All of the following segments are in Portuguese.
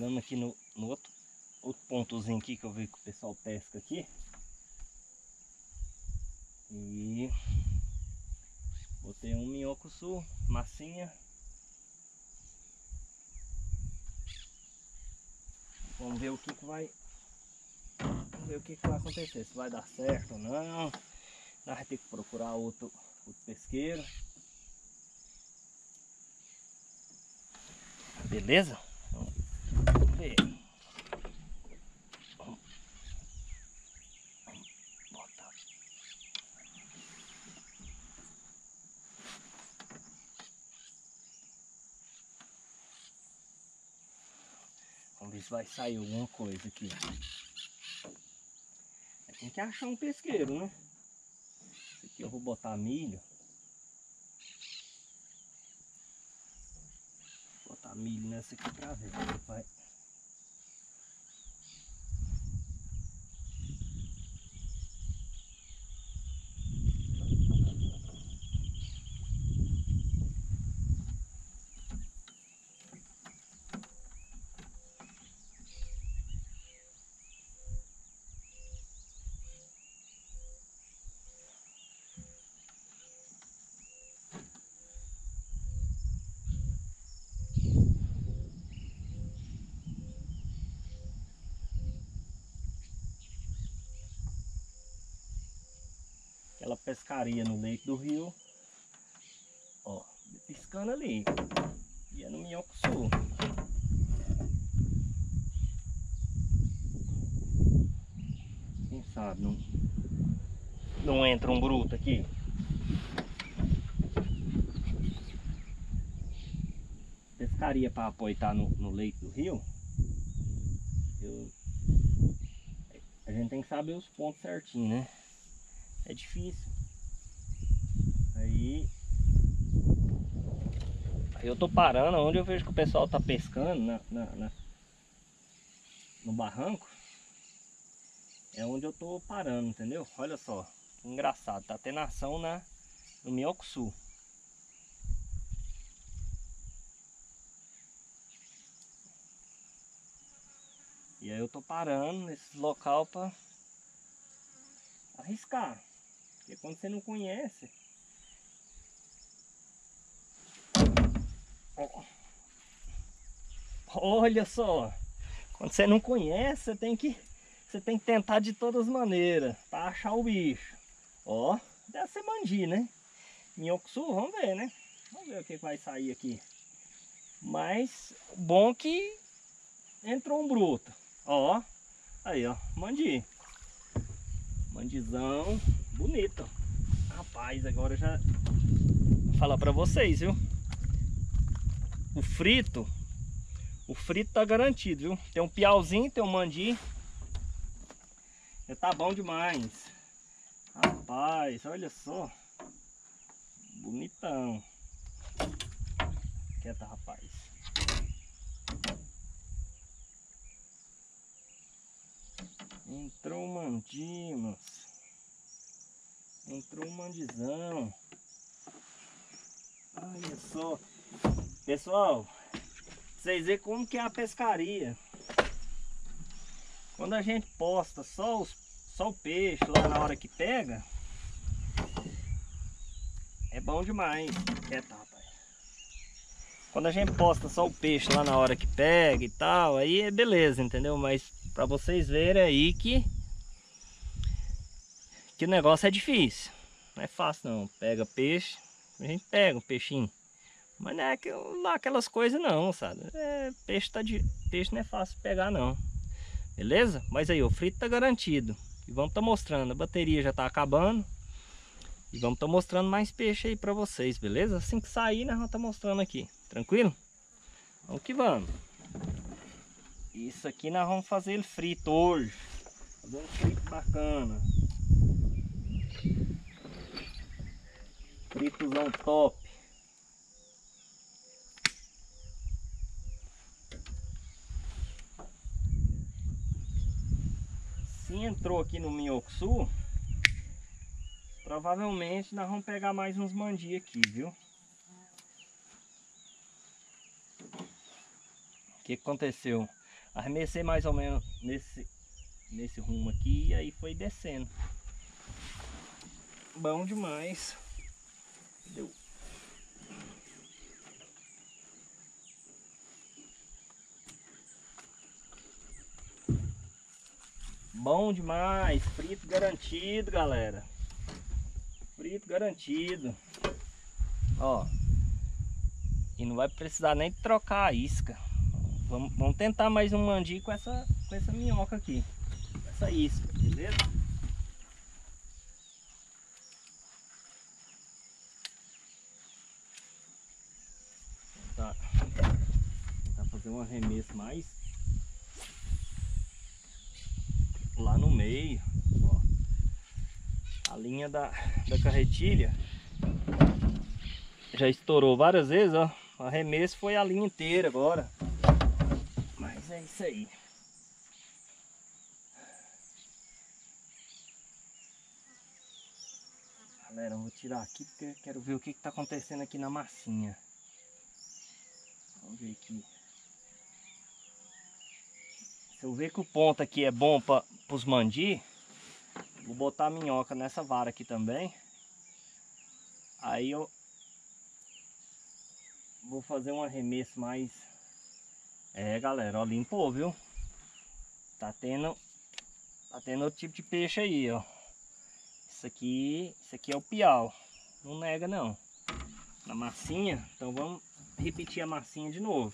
chegando aqui no outro pontozinho aqui que eu vi que o pessoal pesca aqui. E botei um minhoco-sul, massinha. Vamos ver o que vai. Vamos ver o que vai acontecer, se vai dar certo ou não. Nós vamos ter que procurar outro pesqueiro. Beleza? Vamos ver. Vamos botar. Vamos ver se vai sair alguma coisa aqui. Tem que achar um pesqueiro, né? Esse aqui eu vou botar milho. Vou botar milho nessa aqui pra ver. Vai. Aquela pescaria no leito do rio. Ó, piscando ali. E é no minhoco-sul. Quem sabe não entra um bruto aqui. Pescaria para apoiar no leito do rio. A gente tem que saber os pontos certinho, né? É difícil. Aí eu tô parando onde eu vejo que o pessoal tá pescando no barranco. É onde eu tô parando, entendeu? Olha só, que engraçado, tá tendo ação no minhoco-sul. E aí eu tô parando nesse local para arriscar. Porque quando você não conhece... Olha só, quando você não conhece, você tem que tentar de todas as maneiras para achar o bicho. Ó, deve ser mandi, né? Minhoco-sul, vamos ver, né? Vamos ver o que vai sair aqui. Mas bom que entrou um bruto. Ó, aí ó, mandi. Mandizão bonito. Rapaz, agora eu já vou falar para vocês, viu? O frito tá garantido, viu? Tem um piauzinho, tem um mandi. Já tá bom demais. Rapaz, olha só. Bonitão. Quieta, rapaz. Entrou um mandi, moço. Entrou um mandizão. Olha só. Pessoal, vocês verem como que é a pescaria. Quando a gente posta só o peixe lá na hora que pega, é bom demais. Quieta, rapaz. Quando a gente posta só o peixe lá na hora que pega e tal, aí é beleza, entendeu? Mas pra vocês verem aí que o negócio é difícil. Não é fácil não. Pega peixe, a gente pega um peixinho. Mas não é lá aquelas coisas não, sabe? Peixe não é fácil pegar não. Beleza? Mas aí o frito tá garantido. E vamos tá mostrando, a bateria já tá acabando. E vamos tá mostrando mais peixe aí pra vocês, beleza? Assim que sair, nós vamos tá mostrando aqui. Tranquilo? Vamos que vamos. Isso aqui nós vamos fazer ele frito hoje. Fazer um frito bacana. Fritozão top. Se entrou aqui no minhoco-sul, provavelmente nós vamos pegar mais uns mandi aqui, viu? O que aconteceu? Arremessei mais ou menos nesse rumo aqui e aí foi descendo. Bom demais. Deu. Bom demais, frito garantido, galera. Frito garantido. Ó. E não vai precisar nem trocar a isca. Vamos tentar mais um mandi com essa minhoca aqui. Com essa isca, beleza? Tá. Tentar fazer um arremesso mais lá no meio. Ó. A linha da carretilha já estourou várias vezes, ó. O arremesso foi a linha inteira agora. Mas é isso aí. Galera, eu vou tirar aqui porque eu quero ver o que está acontecendo aqui na massinha. Vamos ver aqui. Se eu ver que o ponto aqui é bom para os mandi, vou botar a minhoca nessa vara aqui também. Aí eu vou fazer um arremesso mais... É, galera, ó, limpou, viu? Tá tendo outro tipo de peixe aí, ó. Isso aqui é o piau. Não nega, não. Na massinha, então vamos repetir a massinha de novo.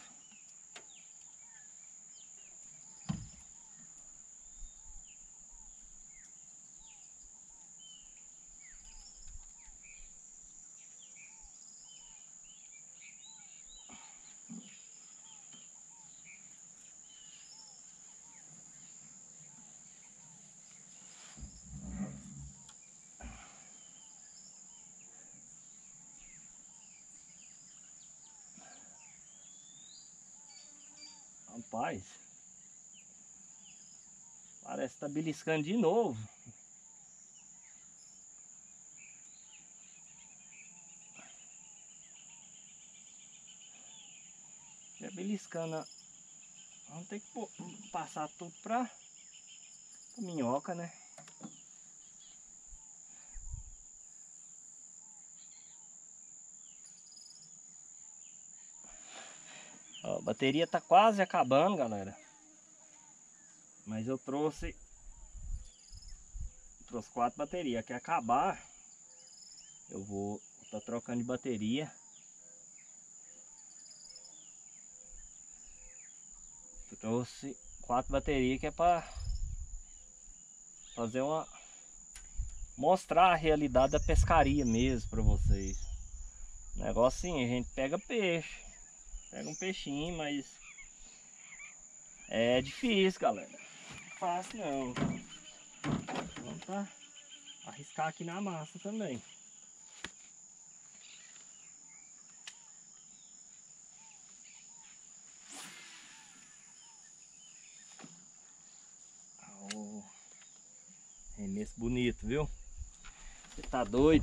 Rapaz, parece que tá beliscando de novo. Já beliscando. Vamos ter que passar tudo pra minhoca, né? Ó, a bateria tá quase acabando, galera. Mas eu trouxe 4 baterias. Quer acabar, eu vou tá trocando de bateria. Trouxe 4 baterias que é para fazer mostrar a realidade da pescaria mesmo para vocês. O negócio assim, a gente pega peixe, pega um peixinho, mas é difícil, galera. Não é fácil não. Vamos tá arriscar aqui na massa também. Oh, remesso bonito, viu? Você tá doido?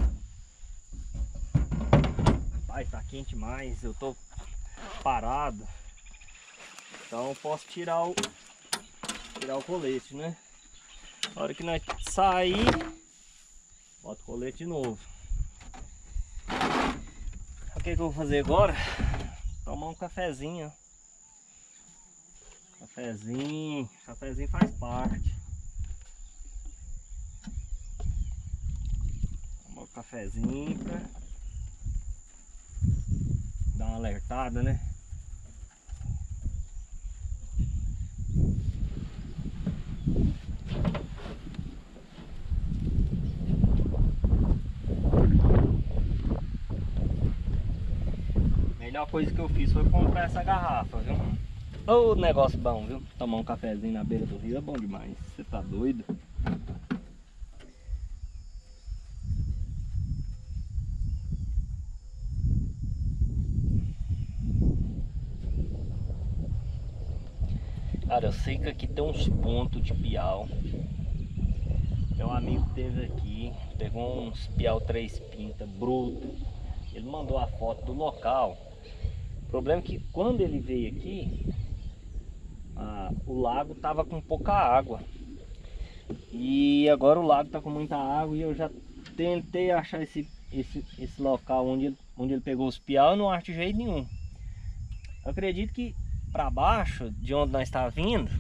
Vai, tá quente demais, eu tô parado. Então eu posso tirar o colete, né? Na hora que nós sair, bota o colete de novo. O que eu vou fazer agora? Tomar um cafezinho. Cafezinho faz parte. Tomar um cafezinho pra dar uma alertada, né? A melhor coisa que eu fiz foi comprar essa garrafa, viu? Ô, negócio bom, viu? Tomar um cafezinho na beira do rio é bom demais. Você tá doido? Cara, eu sei que aqui tem uns pontos de piau. Meu amigo teve aqui, pegou uns piau 3 pinta bruto. Ele mandou a foto do local. O problema é que quando ele veio aqui, o lago tava com pouca água. E agora o lago tá com muita água e eu já tentei achar esse local onde ele pegou os piau, eu não acho de jeito nenhum. Eu acredito que para baixo de onde nós está vindo,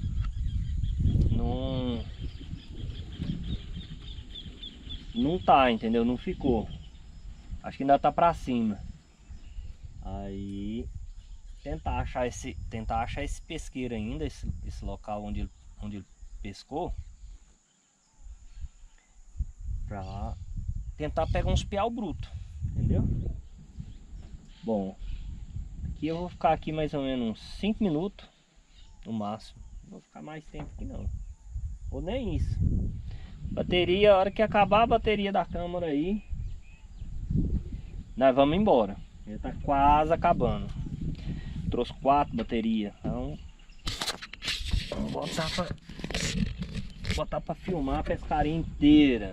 não tá, entendeu? Não ficou. Acho que ainda tá para cima. Aí tentar achar esse pesqueiro ainda, esse local onde ele pescou, para tentar pegar uns piau bruto, entendeu? Bom, aqui eu vou ficar aqui mais ou menos uns 5 minutos no máximo. Não vou ficar mais tempo aqui não, ou nem isso. Bateria, a hora que acabar a bateria da câmera aí, nós vamos embora. Ele tá quase acabando. Trouxe 4 baterias, então vou botar pra filmar a pescaria inteira.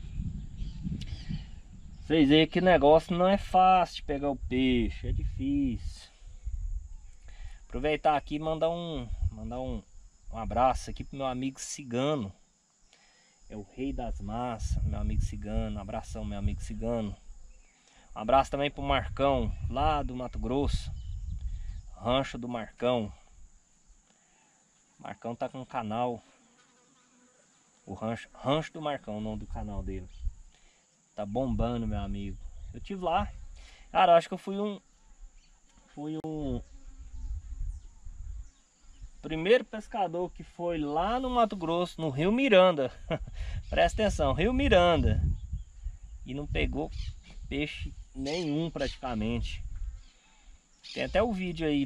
Vocês veem que o negócio não é fácil de pegar o peixe, é difícil. Aproveitar aqui e mandar um abraço aqui pro meu amigo Cigano. É o rei das massas, meu amigo Cigano. Um abração, meu amigo Cigano. Um abraço também pro Marcão, lá do Mato Grosso. Rancho do Marcão. O Marcão tá com um canal. O Rancho do Marcão, o nome do canal dele. Tá bombando, meu amigo. Eu tive lá. Cara, eu acho que eu fui um primeiro pescador que foi lá no Mato Grosso, no Rio Miranda. Presta atenção, Rio Miranda. E não pegou peixe nenhum praticamente. Tem até o vídeo aí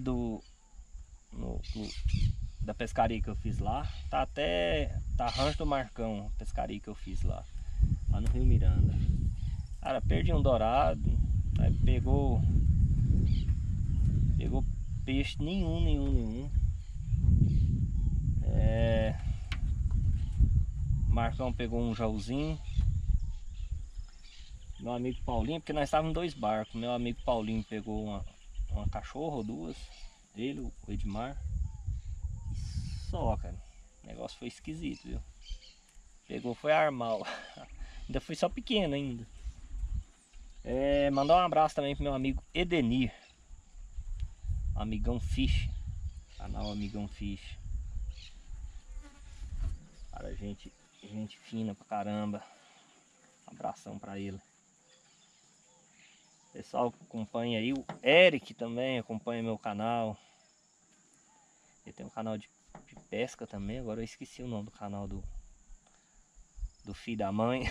da pescaria que eu fiz lá. Tá Rancho do Marcão, a pescaria que eu fiz lá no Rio Miranda. Cara, perdi um dourado. Aí pegou peixe nenhum. Marcão pegou um jauzinho. Meu amigo Paulinho, porque nós estávamos em 2 barcos. Meu amigo Paulinho pegou uma cachorra ou 2. Ele, o Edmar. E só, cara. O negócio foi esquisito, viu? Pegou, foi armal. Ainda foi só pequeno ainda. Mandar um abraço também pro meu amigo Edenir. Amigão Fish. Canal Amigão Fish. Cara, gente fina pra caramba. Um abração pra ele. Pessoal que acompanha aí, o Eric também acompanha meu canal. Ele tem um canal de pesca também. Agora eu esqueci o nome do canal do filho da mãe.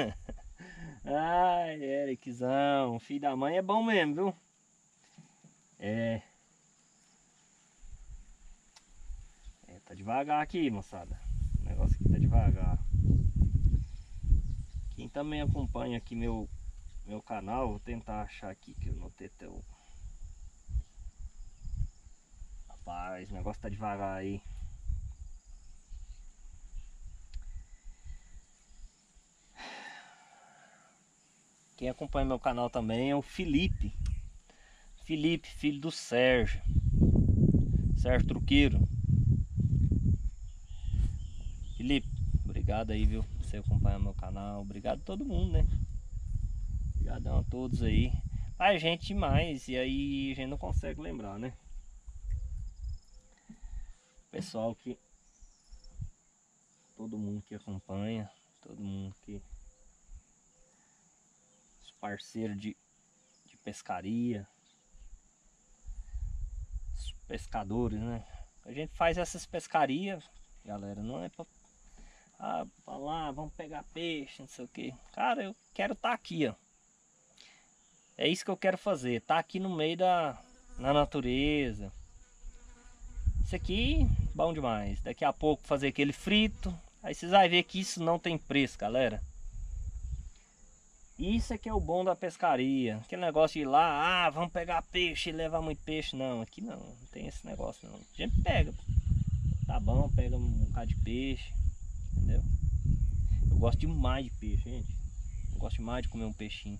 Ai, Ericzão, filho da mãe é bom mesmo, viu? Tá devagar aqui, moçada. O negócio aqui tá devagar. Quem também acompanha aqui meu canal, vou tentar achar aqui que eu notei até o... Rapaz, o negócio tá devagar aí. Quem acompanha meu canal também é o Felipe. Felipe, filho do Sérgio. Sérgio Truqueiro. Felipe, obrigado aí, viu? Por você acompanhar meu canal. Obrigado a todo mundo, né? Obrigadão a todos aí. Faz gente demais e aí a gente não consegue lembrar, né? Pessoal que... Todo mundo que acompanha. Todo mundo que... Os parceiros de pescaria. Os pescadores, né? A gente faz essas pescarias, galera, não é pra... lá, vamos pegar peixe, não sei o que. Cara, eu quero estar aqui, ó. É isso que eu quero fazer, tá aqui no meio na natureza. Isso aqui, bom demais. Daqui a pouco fazer aquele frito. Aí vocês vão ver que isso não tem preço, galera. Isso é que é o bom da pescaria. Aquele negócio de ir lá, vamos pegar peixe e levar muito peixe. Não, aqui não tem esse negócio não. A gente pega, tá bom, pega um bocado de peixe, entendeu? Eu gosto demais de peixe, gente. Eu gosto demais de comer um peixinho.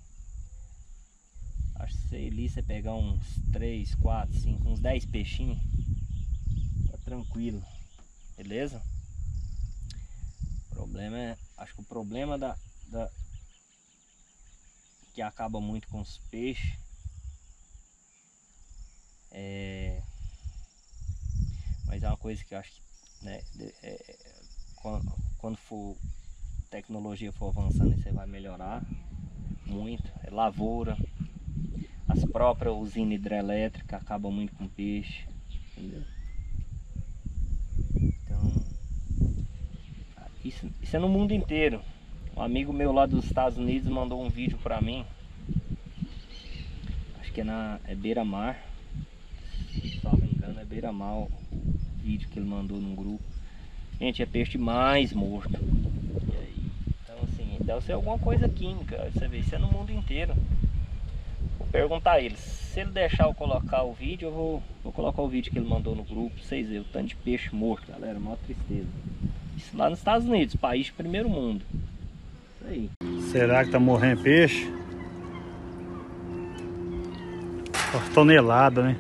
Acho que você pegar uns 3, 4, 5, uns 10 peixinhos, tranquilo, beleza? O problema é, acho que o problema que acaba muito com os peixes mas é uma coisa que eu acho que, né, quando for tecnologia for avançando, isso aí vai melhorar muito. É lavoura, as próprias usinas hidrelétricas acabam muito com peixe, entendeu? Então isso é no mundo inteiro. Um amigo meu lá dos Estados Unidos mandou um vídeo pra mim, acho que é beira-mar, se não me engano é beira-mar o vídeo que ele mandou num grupo. Gente, é peixe mais morto. E aí, então assim, deve ser alguma coisa química. Você vê, isso é no mundo inteiro. Vou perguntar a ele, se ele deixar eu colocar o vídeo, eu vou colocar o vídeo que ele mandou no grupo pra vocês verem o tanto de peixe morto, galera, maior tristeza. Isso lá nos Estados Unidos, país de primeiro mundo. Isso aí. Será que tá morrendo peixe? Por tonelada, né?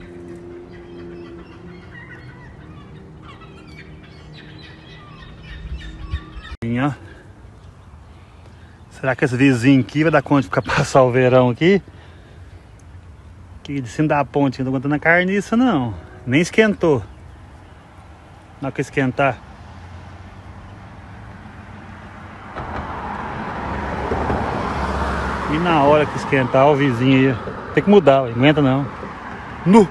Será que esse vizinho aqui vai dar conta de ficar passar o verão aqui? Aqui de cima da ponte, não tô aguentando a carniça não. Nem esquentou. Na hora que esquentar. E na hora que esquentar o vizinho aí, tem que mudar, não aguenta não. Nu!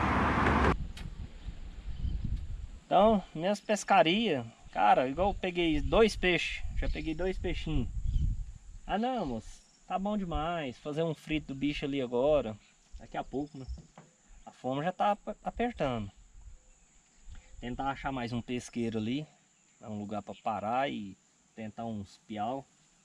Então, minhas pescarias, cara, igual eu peguei 2 peixes, já peguei 2 peixinhos. Ah não, moço, tá bom demais, fazer um frito do bicho ali agora, daqui a pouco, né? A fome já tá apertando. Tentar achar mais um pesqueiro ali, um lugar para parar e tentar uns piau.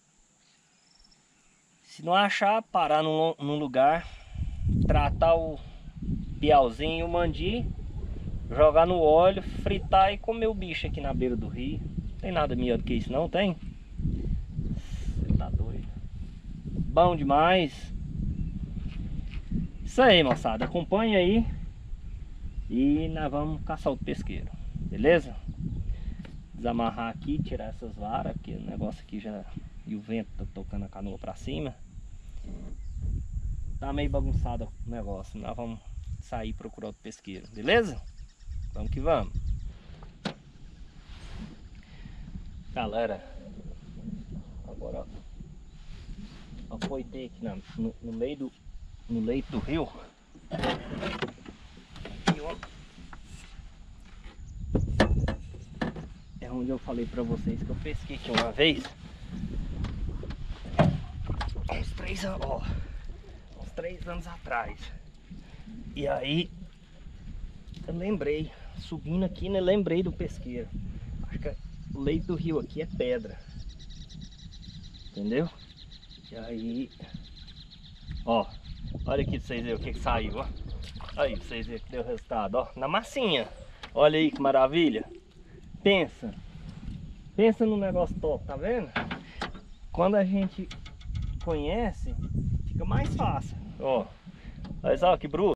Se não achar, parar num lugar, tratar o piauzinho e o mandi, jogar no óleo, fritar e comer o bicho aqui na beira do rio. Não tem nada melhor do que isso, não tem? Você tá doido. Bom demais. Isso aí, moçada, acompanha aí e nós vamos caçar o pesqueiro, beleza? Desamarrar aqui, tirar essas varas, que o negócio aqui já... E o vento tá tocando a canoa pra cima. Tá meio bagunçado o negócio. Nós vamos sair procurar outro pesqueiro, beleza? Vamos que vamos. Galera, agora eu apoitei aqui no leito do rio. Aqui, ó. É onde eu falei pra vocês que eu pesquei aqui uma vez. Uns 3 anos atrás. E aí eu lembrei, subindo aqui, né, lembrei do pesqueiro. Acho que o leito do rio aqui é pedra, entendeu? E aí, ó, olha aqui pra vocês verem o que saiu, ó. Aí pra vocês verem que deu resultado, ó, na massinha. Olha aí que maravilha. Pensa num negócio top, tá vendo? Quando a gente conhece, fica mais fácil. Ó, olha só que bruto.